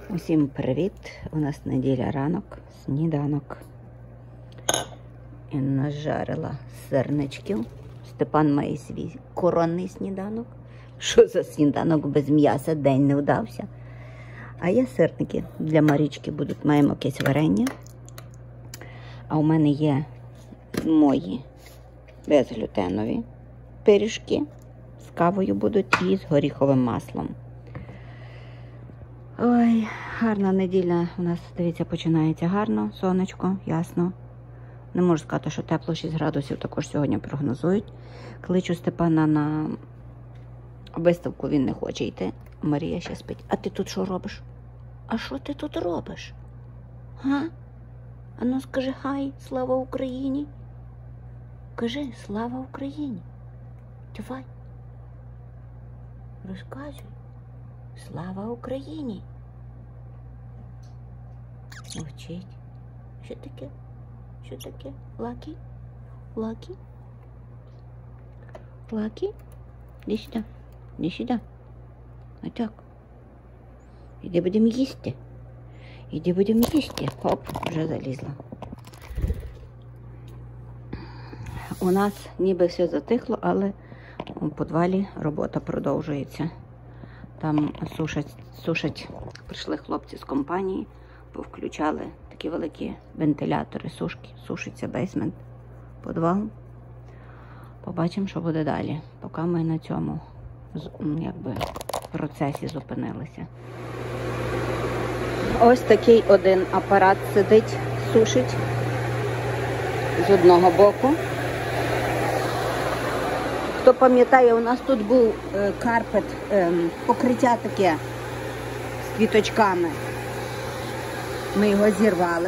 Усім привіт! У нас неділя ранок, сніданок. І нажарила сирничків. Степан має свій коронний сніданок. Що за сніданок без м'яса? День не вдався. А я сирники для Марічки будуть. Маємо якесь варення. А у мене є мої безглютенові пиріжки. З кавою будуть і з горіховим маслом. Ой, гарна неділя у нас, дивіться, починається гарно, сонечко, ясно. Не можу сказати, що тепло, 6 градусів також сьогодні прогнозують. Кличу Степана на виставку, він не хоче йти. Марія ще спить. А ти тут що робиш? А що ти тут робиш? Га? А ну скажи хай, слава Україні. Кажи, слава Україні. Давай. Розказуй. Слава Україні. Мовчить. Що таке? Що таке? Лакі? Лакі? Лакі? Іди сюди. Іди сюди. Отак. Іди будемо їсти. Іди будемо їсти. Хоп, вже залізла. У нас ніби все затихло, але у підвалі робота продовжується. Там сушать, прийшли хлопці з компанії, повключали такі великі вентилятори, сушки, сушиться бейсмент, підвал. Побачимо, що буде далі, поки ми на цьому процесі зупинилися. Ось такий один апарат сидить, сушить з одного боку. Хто пам'ятає, у нас тут був карпет, покриття таке з квіточками. Ми його зірвали.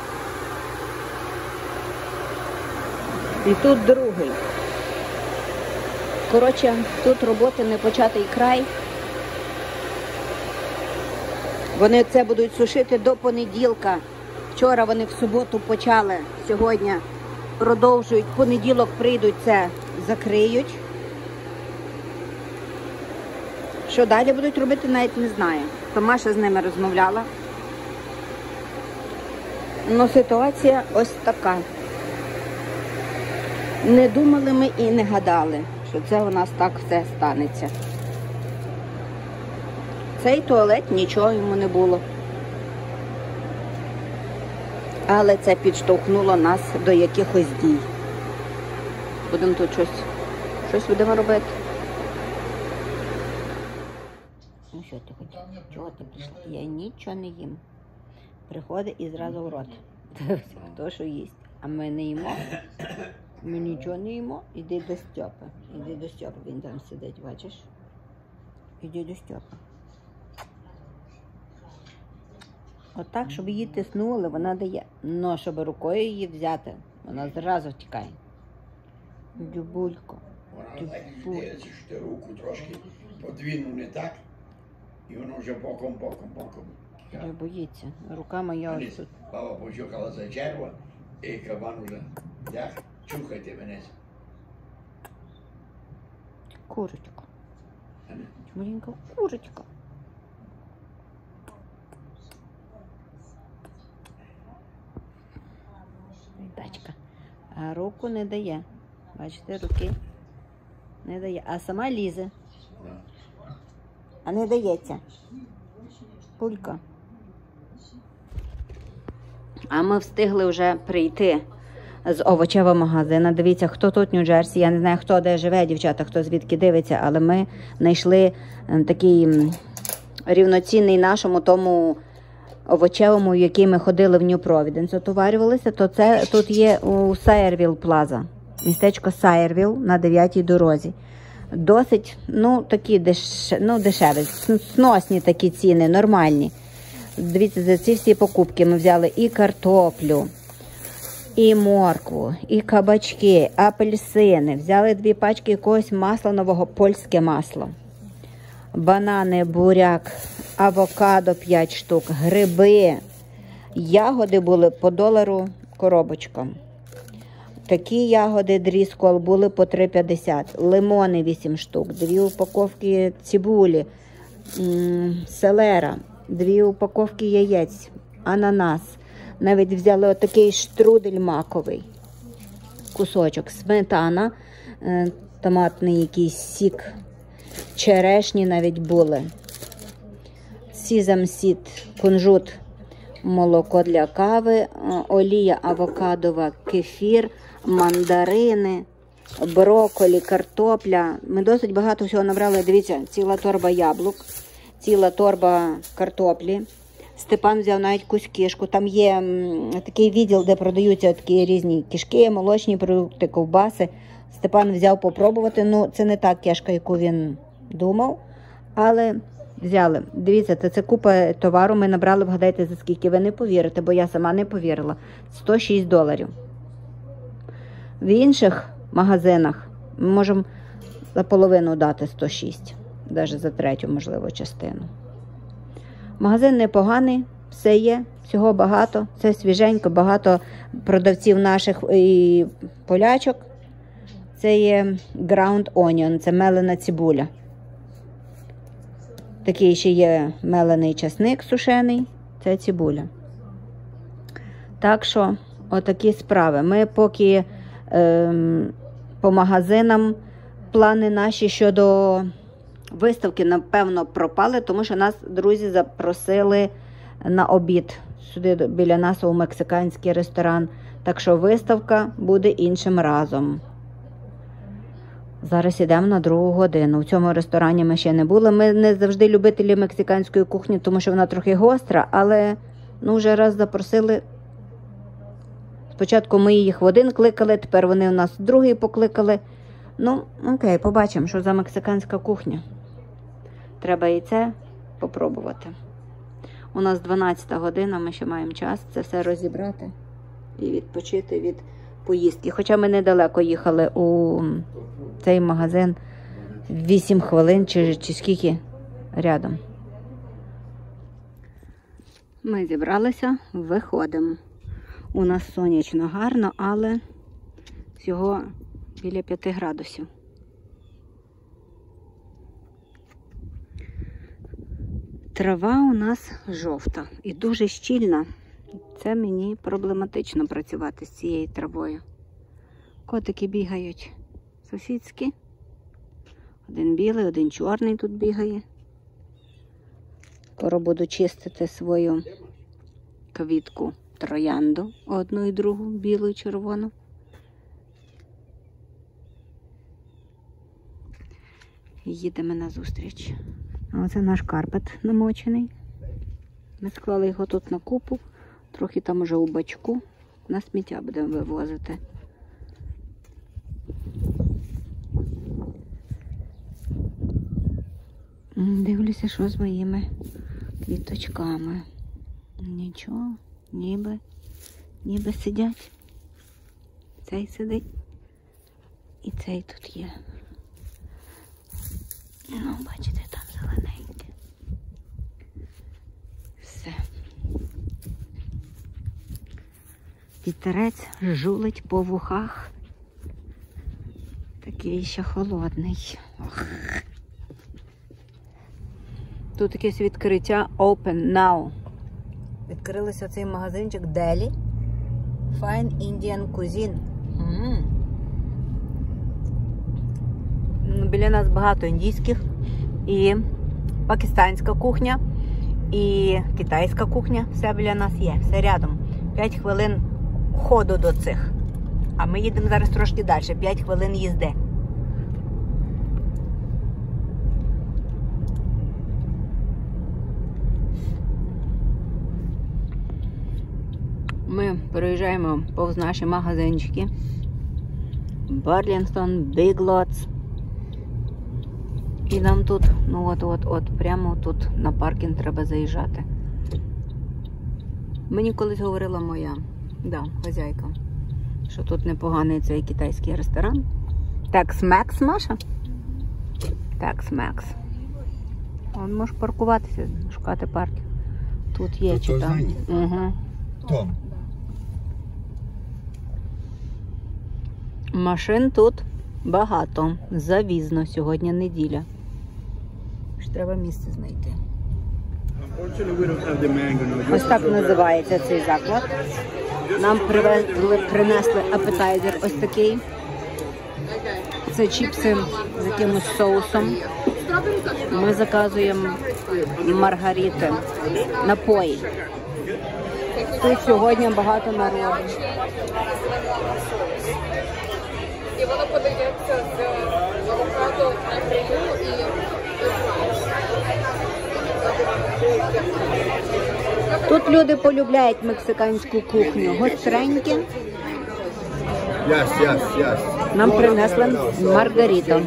І тут другий. Коротше, тут роботи не початий край. Вони це будуть сушити до понеділка. Вчора вони в суботу почали, сьогодні продовжують. В понеділок прийдуть, це закриють. Що далі будуть робити, навіть не знаю. Томаша з ними розмовляла. Ну, ситуація ось така. Не думали ми і не гадали, що це у нас так все станеться. Цей туалет, нічого йому не було. Але це підштовхнуло нас до якихось дій. Будемо тут щось будемо робити. Ну що ти хочеш? Чого ти прийшла? Я нічого не їм. Приходить і зразу в рот. Хто що їсть. А ми не їмо. Ми нічого не їмо. Іди до Стьопи. Іди до Стьопи. Він там сидить, бачиш? Іди до Стьопи. Отак, щоб її тиснули, вона дає. Но щоб рукою її взяти, вона зразу втікає. Дюбулько. Вона так дивиться, що ти руку трошки подвинув не так, і воно вже боком. Не боїться. Рука моя ось тут. Баба почухала за черва, і кабан уже, як, чухайте мене. Курочка. Чмурінька, курочка. Тачка. А руку не дає. Бачите, руки не дає. А сама лізе. А не дається. Пулька. А ми встигли вже прийти з овочевого магазину. Дивіться, хто тут в Нью-Джерсі. Я не знаю, хто де живе, дівчата, хто звідки дивиться, але ми знайшли такий рівноцінний нашому тому овочевому, в який ми ходили в Нью-Провіденс, отоварювалися, то це тут є у Сайервіл Плаза. Містечко Сайервіл на 9-й дорозі. Досить, такі дешеві, сносні такі ціни, нормальні. Дивіться, за ці всі покупки ми взяли і картоплю, і моркву, і кабачки, апельсини. Взяли 2 пачки якогось масла нового, польське масло. Банани, буряк, авокадо 5 штук, гриби. Ягоди були по $1 коробочка. Такі ягоди дріскол були по 3,50. Лимони 8 штук, 2 упаковки цибулі, селера. 2 упаковки яєць, ананас. Навіть взяли отакий штрудель маковий. Кусочок, сметана, томатний якийсь сік, черешні навіть були. Сезам-сід, кунжут, молоко для кави, олія авокадова, кефір, мандарини, брокколі, картопля. Ми досить багато всього набрали. Дивіться, ціла торба яблук, ціла торба картоплі. Степан взяв навіть якусь кишку. Там є такий відділ, де продаються такі різні кишки, молочні продукти, ковбаси. Степан взяв попробувати. Ну, це не та кишка, яку він думав, але взяли. Дивіться, це купа товару ми набрали, вгадайте, за скільки. Ви не повірите, бо я сама не повірила. $106. В інших магазинах ми можемо за половину дати 106, навіть за третю, можливо, частину. Магазин непоганий, все є, всього багато, все свіженько, багато продавців наших і полячок. Це є ground onion, це мелена цибуля. Такий ще є мелений часник сушений, це цибуля. Так що, отакі справи. Ми поки по магазинам плани наші щодо виставки, напевно, пропали, тому що нас друзі запросили на обід сюди біля нас у мексиканський ресторан. Так що виставка буде іншим разом. Зараз йдемо на 2 годину. В цьому ресторані ми ще не були. Ми не завжди любителі мексиканської кухні, тому що вона трохи гостра, але вже раз запросили. Спочатку ми їх в один кликали, тепер вони у нас в другий покликали. Ну, окей, побачимо, що за мексиканська кухня. Треба і це попробувати. У нас 12 година, ми ще маємо час це все розібрати і відпочити від поїздки. Хоча ми недалеко їхали у цей магазин 8 хвилин чи скільки рядом. Ми зібралися, виходимо. У нас сонячно гарно, але всього біля 5 градусів. Трава у нас жовта і дуже щільна. Це мені проблематично працювати з цією травою. Котики бігають сусідські. Один білий, один чорний тут бігає. Скоро буду чистити свою квітку троянду, одну і другу, білу і червону. Їдемо на зустріч. Оце наш карпет намочений. Ми склали його тут на купу, трохи там уже у бачку. На сміття будемо вивозити. Дивлюся, що з моїми квіточками. Нічого, ніби сидять. Цей сидить і цей тут є. Ну, бачите, там зелененьке. Все. Вітерець жулить по вухах. Такий ще холодний. Ох. Тут якесь відкриття Open Now. Відкрилося цей магазинчик Deli. Fine Indian Cuisine. Біля нас багато індійських і пакистанська кухня, і китайська кухня. Все біля нас є, все рядом. 5 хвилин ходу до цих. А ми їдемо зараз трошки далі, 5 хвилин їзди. Ми переїжджаємо повз наші магазинчики. Барлінгтон, Big Lots. І нам тут, ну от, прямо тут на паркінг треба заїжджати. Мені колись говорила моя, хазяйка, що тут непоганий цей китайський ресторан. Tex-Mex, Маша? Tex-Mex. Он може паркуватися, шукати паркінг. Тут є, чи там. Угу. Том. Машин тут багато. Завізно. Сьогодні неділя. Треба місце знайти. Ось так називається цей заклад. Нам принесли апетайзер ось такий. Це чіпси з якимось соусом. Ми заказуємо маргарити, напої. Тут сьогодні багато народу. І воно подається з авокадо на грилю і Тут люди полюбляють мексиканську кухню. Гостренькі. Нам принесли маргариту.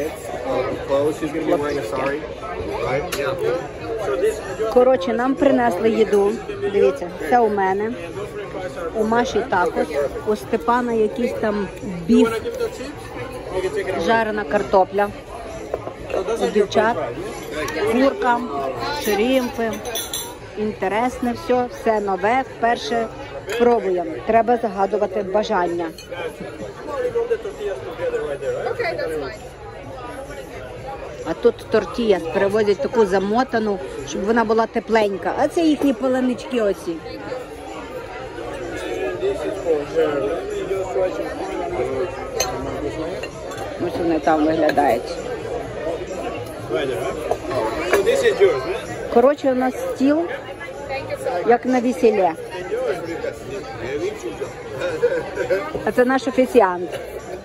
Коротше, нам принесли їду. Дивіться, це у мене. У Маші також. У Степана якийсь там біф. Жарена картопля. У дівчат. Курка, шрімпи. Інтересне все нове. Вперше пробуємо. Треба загадувати бажання. А тут тортія привозять таку замотану, щоб вона була тепленька. А це їхні паленички оці. Ось вони там виглядають. Коротше, у нас стіл, як на весіллі. А це наш офіціант.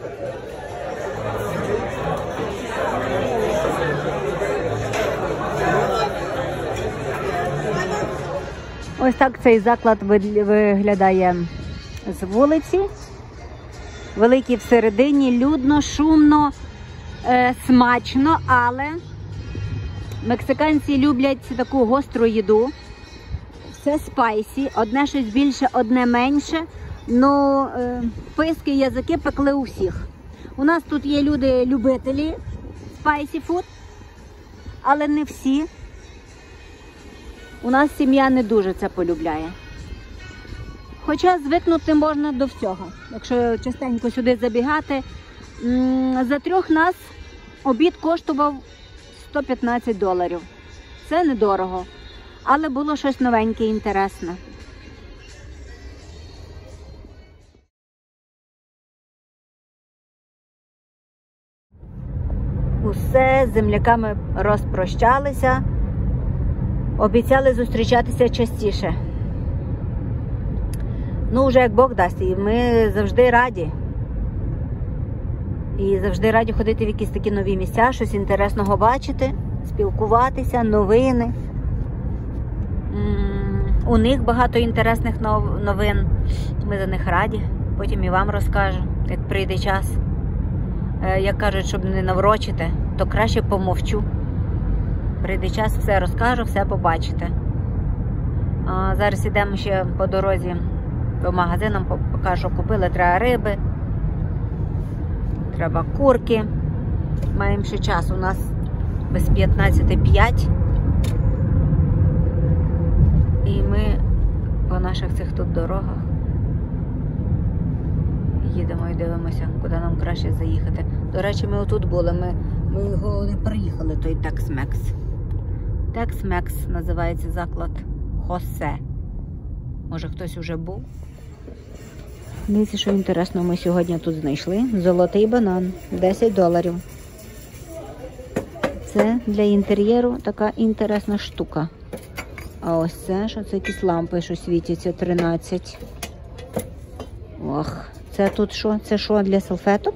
Ось так цей заклад виглядає з вулиці. Великий всередині, людно, шумно, смачно, але мексиканці люблять таку гостру їду. Все спайсі, одне щось більше, одне менше. Ну, писки, язики пекли у всіх. У нас тут є люди-любителі спайсі фуд, але не всі. У нас сім'я не дуже це полюбляє. Хоча звикнути можна до всього. Якщо частенько сюди забігати, за 3 нас обід коштував $115. Це недорого, але було щось новеньке, інтересне. Усе, з земляками розпрощалися. Обіцяли зустрічатися частіше. Ну, вже як Бог дасть, і ми завжди раді. І завжди раді ходити в якісь такі нові місця, щось інтересного бачити, спілкуватися, новини. У них багато інтересних новин. Ми за них раді. Потім і вам розкажу, як прийде час. Як кажуть, щоб не наврочити, то краще помовчу. Прийде час, все розкажу, все побачите. Зараз йдемо ще по дорозі по магазинам, покажу, купили, треба риби, треба курки. Маємо ще час, у нас без 15:05. І ми по наших цих тут дорогах їдемо і дивимося, куди нам краще заїхати. До речі, ми отут були, ми його не приїхали, той Tex-Mex. Tex-Mex називається заклад Хосе. Може хтось уже був? Дивіться, що інтересно ми сьогодні тут знайшли. Золотий банан. $10. Це для інтер'єру така інтересна штука. А ось це, що це якісь лампи, що світяться, 13. Ох, це тут що? Це що, для салфеток?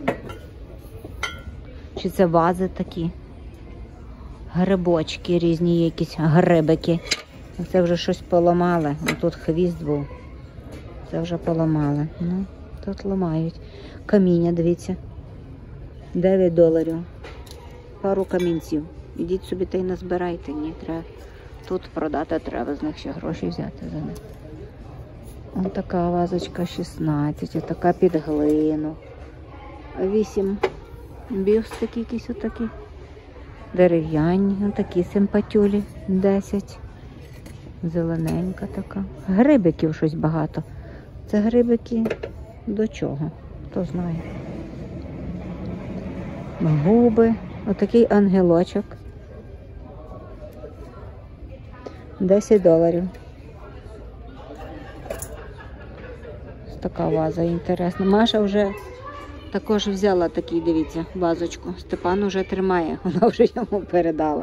Чи це вази такі? Грибочки різні, якісь грибики. Це вже щось поламали. Тут хвіст був. Це вже поламали. Ну, тут ламають. Каміння, дивіться. $9. Пару камінців. Ідіть собі та й назбирайте. Ні, треба тут продати, треба з них ще гроші взяти за них. Ось така вазочка 16, ось така під глину. 8 бюстики якісь отакі. Дерев'яні, ось такі симпатюлі. 10. Зелененька така. Грибиків щось багато. Це грибики до чого? Хто знає. Губи. Отакий ангелочок. $10. Така ваза інтересна. Маша вже також взяла такий, дивіться, вазочку. Степан вже тримає, вона вже йому передала.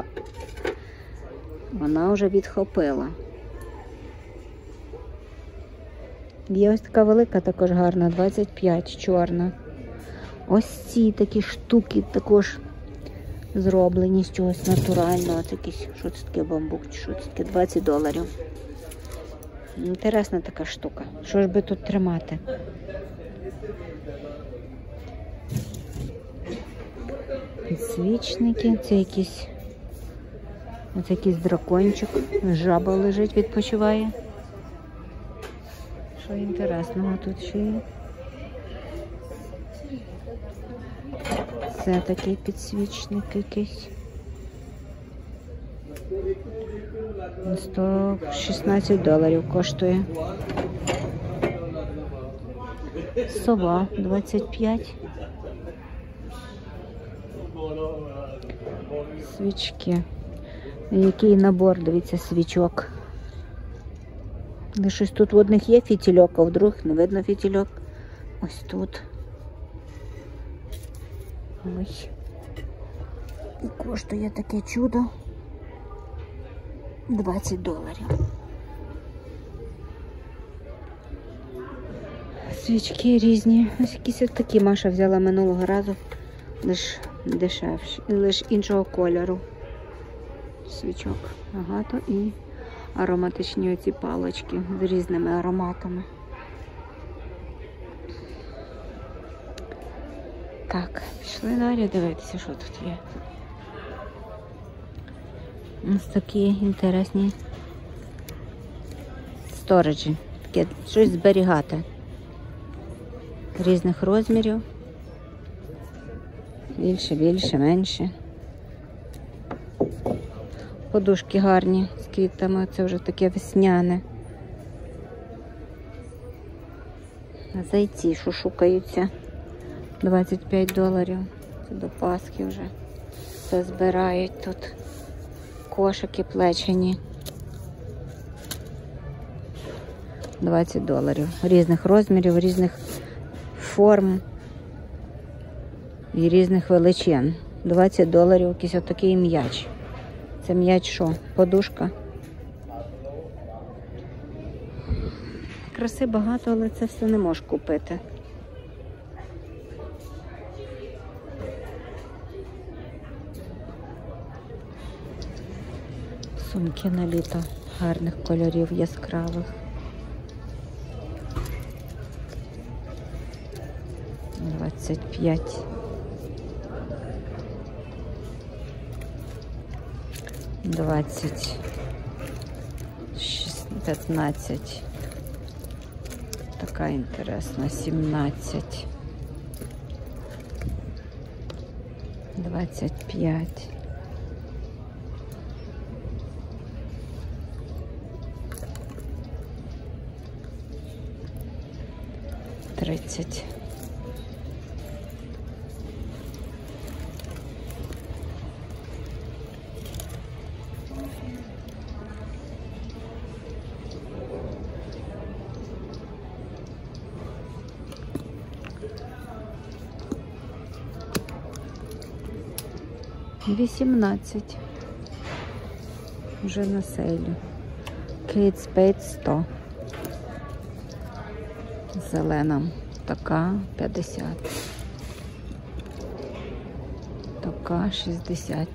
Вона вже відхопила. Є ось така велика, також гарна, 25, чорна. Ось ці такі штуки також зроблені з чогось натурального. Це якийсь, що це таке, бамбук, чи що це таке, $20. Інтересна така штука. Що ж би тут тримати? Підсвічники, це якийсь, ось якийсь дракончик, жаба лежить, відпочиває. Що інтересного тут ще є? Це такий підсвічник якийсь. $116 коштує. Сова 25. Свічки. Який набор, дивіться, свічок. Щось тут в одних є фітільок, а в других не видно фітільок. Ось тут. Ой. І коштує таке чудо $20. Свічки різні. Ось якісь от такі Маша взяла минулого разу, лише дешевші, лише іншого кольору. Свічок багато і ароматичні оці палочки з різними ароматами. Так, пішли далі дивитися, що тут є. Ось такі інтересні сториджі. Таке щось зберігати. Різних розмірів. Більше, менше. Подушки гарні з квітами, це вже таке весняне. Зайці шушукаються. $25. Це до Пасхи вже. Це збирають тут. Кошики плечені. $20. Різних розмірів, різних форм і різних величин. $20 якийсь отакий м'яч. Це м'яч що? Подушка. Краси багато, але це все не можеш купити. Сумки на літо гарних кольорів, яскравих. $25. $15. Така інтересна. $17. $25. $30. $18. Вже на сейлі. Kate Spade 100. Зелена. Така 50. Така 60.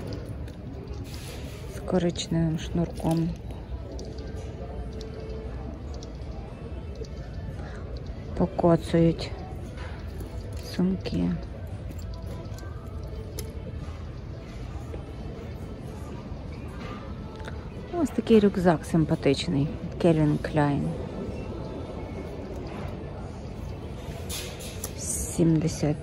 З коричневим шнурком. Покоцують сумки. Ось такий рюкзак симпатичний. Calvin Klein. $70.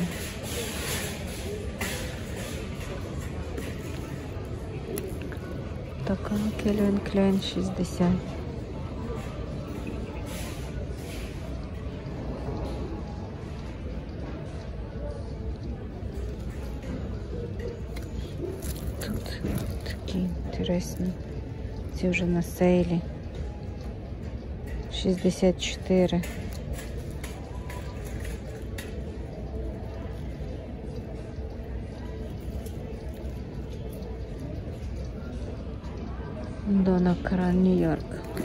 Така Calvin Klein 60. Тут такі інтересні ці вже на сейлі. 64. Дона Кран, Нью-Йорк.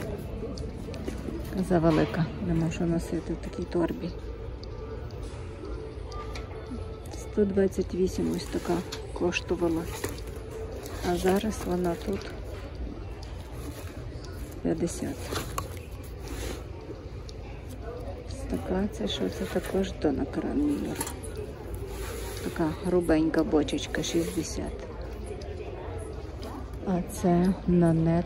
Завелика. Не можу носити в такій торбі. 128 ось така коштувала. А зараз вона тут 50. Така, це що? Це також Дона Кран, Нью-Йорк. Така грубенька бочечка, 60. А це Нанет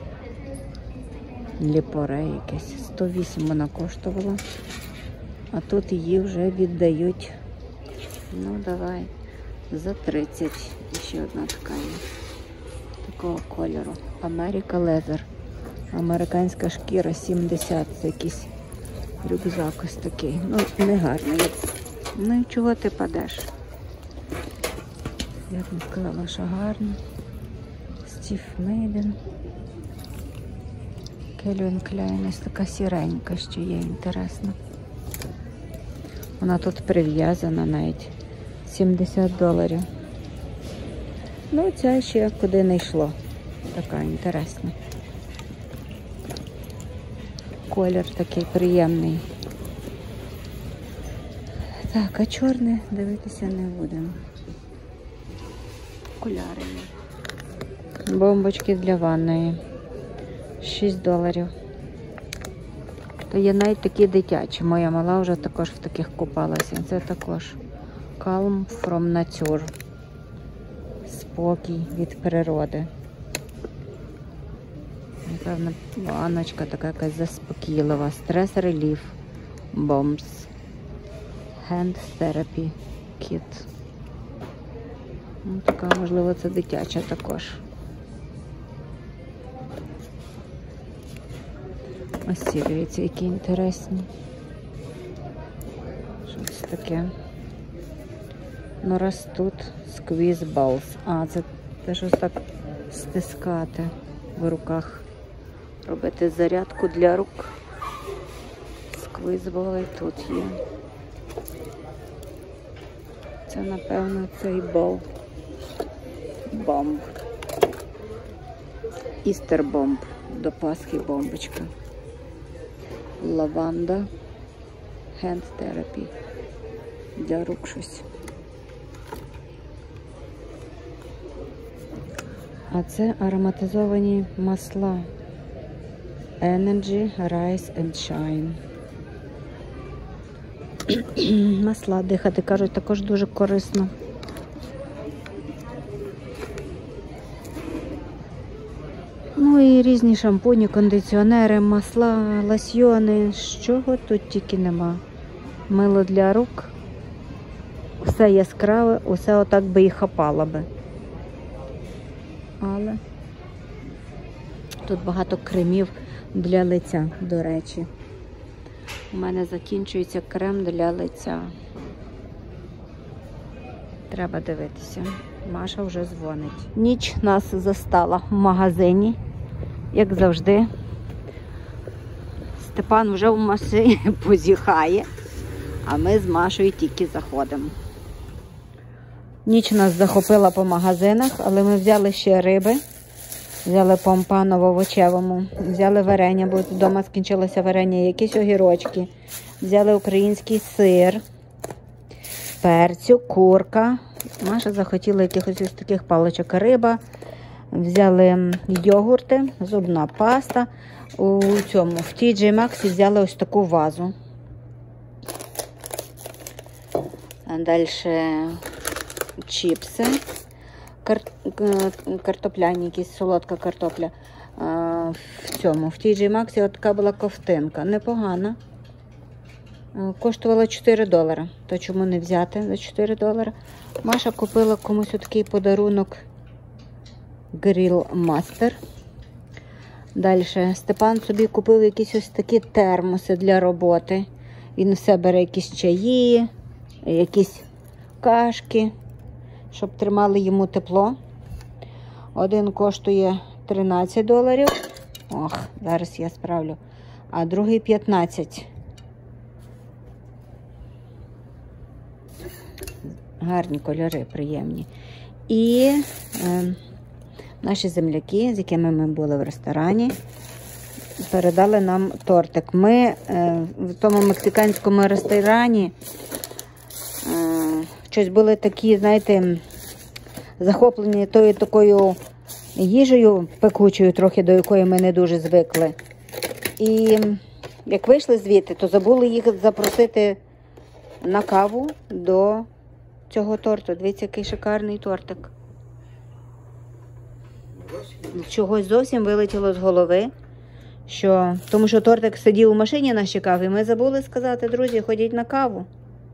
Ліпоре якесь. 108 вона коштувала. А тут її вже віддають. Ну, давай. За 30. І ще одна така є. Такого кольору. Америка Лезер. Американська шкіра 70. Це якийсь рюкзак ось такий. Ну, не гарний. Ну, і чого ти падеш? Я б не сказала, що гарно. Стів Мейден. Кельвін Кляйн. Ось така сіренька ще є, інтересно. Вона тут прив'язана навіть. $70. Ну, ця ще куди не йшло. Така інтересна. Колір такий приємний. Так, а чорне дивитися не будемо. Окуляри. Бомбочки для ванної. $6. То є навіть такі дитячі. Моя мала вже також в таких купалася. Це також Calm from Nature. Спокій від природи. Напевно, ванночка така якась заспокійлива. Stress Relief Bombs. Hand Therapy Kit. Ну, така, можливо, це дитяча також. Ось ці, дивіться, які інтересні. Що це таке? Ну, раз тут Squeeze Balls. А, це щось так стискати в руках. Робити зарядку для рук. Squeeze Ball і тут є. Це, напевно, цей бол. Бомб. Істер бомб. До Пасхи бомбочка. Лаванда. Hand Therapy. Для рук щось. А це ароматизовані масла. Energy, Rise and Shine. Масла дихати, кажуть, також дуже корисно. Ну і різні шампуні, кондиціонери, масла, лосьйони. Чого тут тільки нема. Мило для рук. Все яскраве, усе отак би і хапало би. Але тут багато кремів для лиця, до речі. У мене закінчується крем для лиця. Треба дивитися. Маша вже дзвонить. Ніч нас застала в магазині, як завжди. Степан вже в машині позіхає, а ми з Машою тільки заходимо. Ніч нас захопила по магазинах, але ми взяли ще риби. Взяли помпано в овочевому, взяли варення, бо вдома скінчилося варення, якісь огірочки. Взяли український сир, перцю, курка. Маша захотіла якихось ось таких паличок риба. Взяли йогурти, зубна паста. В TJ Maxx взяли ось таку вазу. А далі чіпси. Картопляні, якісь солодка картопля. В TJ Maxx от така була ковтинка. Непогана. Коштувала $4. То чому не взяти за $4? Маша купила комусь такий подарунок Grill Master. Далі Степан собі купив якісь ось такі термоси для роботи. Він все бере якісь чаї, якісь кашки, щоб тримали йому тепло. Один коштує $13. Ох, зараз я справлю. А другий 15. Гарні кольори, приємні. І наші земляки, з якими ми були в ресторані, передали нам тортик. Ми в тому мексиканському ресторані щось були такі, знаєте, захоплені тою такою їжею пекучою, трохи до якої ми не дуже звикли. І як вийшли звідти, то забули їх запросити на каву до цього торту. Дивіться, який шикарний тортик. Чогось зовсім вилетіло з голови, тому що тортик сидів у машині, нас чекав, і ми забули сказати: друзі, ходіть на каву.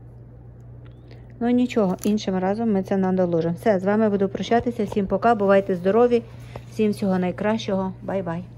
Ну нічого, іншим разом ми це надолужимо. Все, з вами буду прощатися. Всім пока, бувайте здорові, всім всього найкращого. Бай-бай.